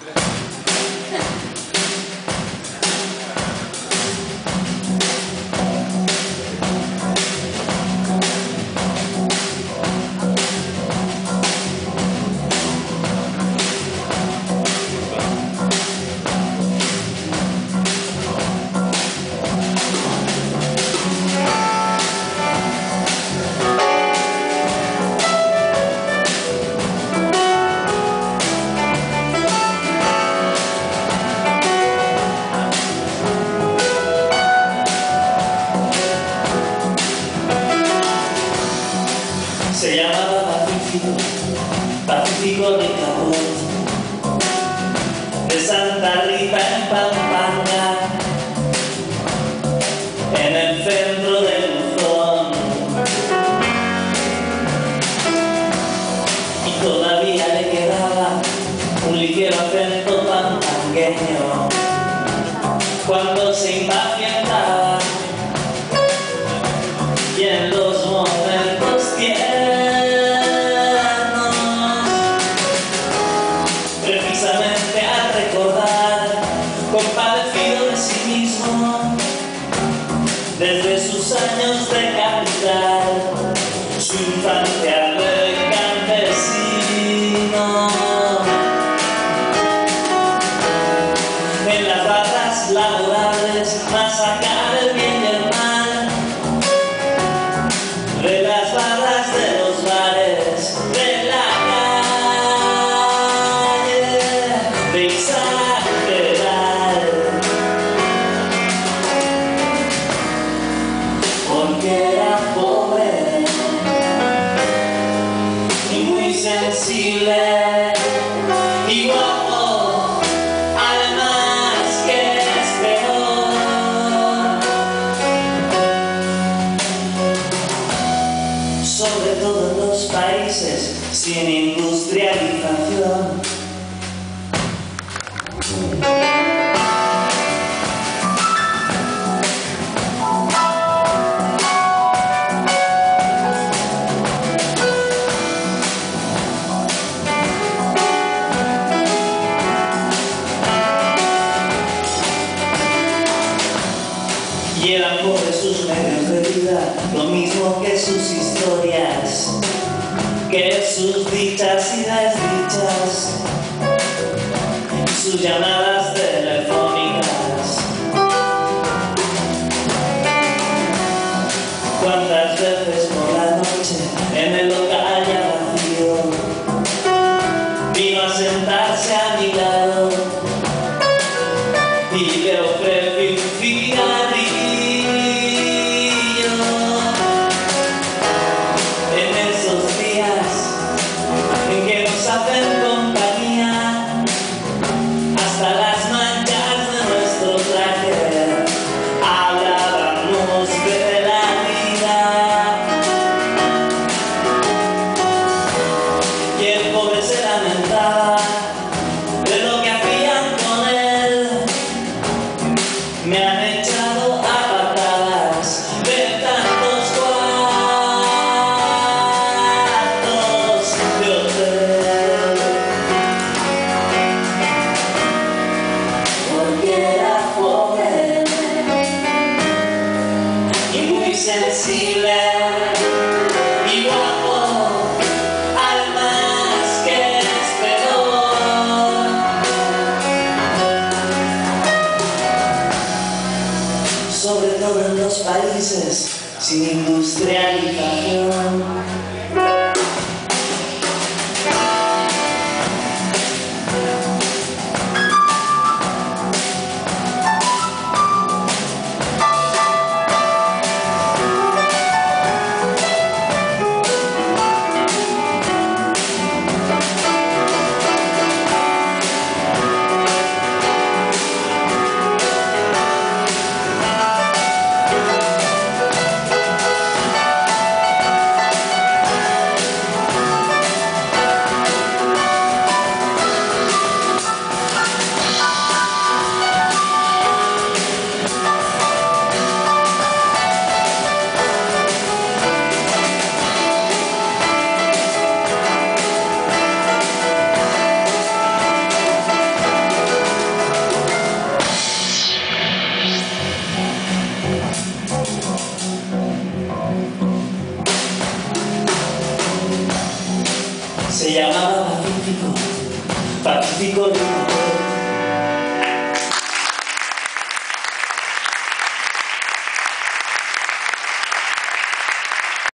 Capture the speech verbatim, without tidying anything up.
Se llamaba Pacífico, Pacífico de Capot, de Santa Rita en Pampanga, en el centro de Luzón. Y todavía le quedaba un ligero acento pampangueño cuando se impacientaba y en los momentos tiernos precisamente al recordar, compadecido de sí mismo desde sus años de capital, su infancia de campesino, en las barras laborales más acá del bien y el mal, de las barras de los bares, de la calle de Isaac Peral, porque era pobre y muy sensible y guapo, además que es peor, sobre todo en los países sin industrialización. Y eran pobres sus medios de vida, lo mismo que sus historias, que sus dichas y desdichas, sus llamadas telefónicas. Cuántas veces por la noche en el local ya vacío vino a sentarse a mi lado y le ofrecí un cigarrillo. Hacen compañía hasta las manchas de nuestro traje, hablábamos de la vida y el pobre se lamentaba de lo que hacían con él. Me han echado a patadas de tantos cuartos de hotel. Sensible y guapo, además que es peor, sobre todo en los países sin industrialización. Se llamaba Pacífico, Pacífico Rico.